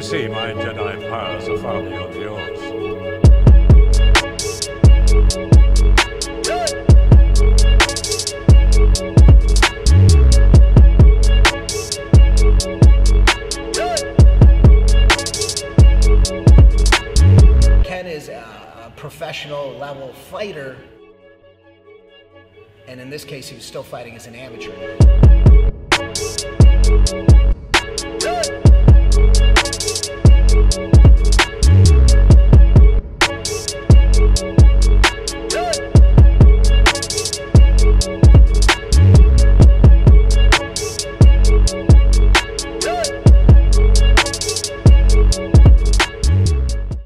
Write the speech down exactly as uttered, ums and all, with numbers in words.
see, my Jedi powers are far beyond yours. Ken is a, a professional level fighter, and in this case he was still fighting as an amateur.